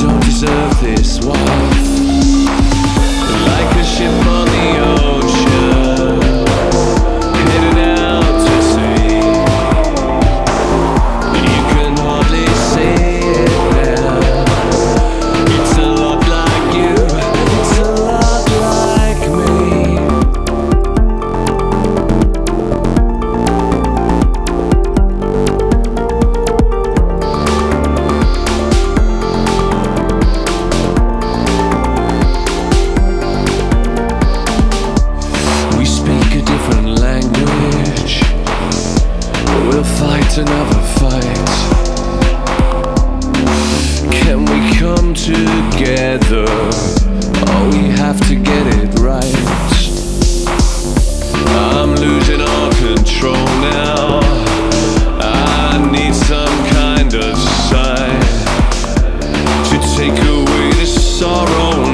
don't deserve this wife. Like a ship on the ocean, heading out to sea. You can hardly see it now. It's a lot like you, it's a lot like me. Another fight. Can we come together? Oh, we have to get it right. I'm losing all control now. I need some kind of sign to take away the sorrow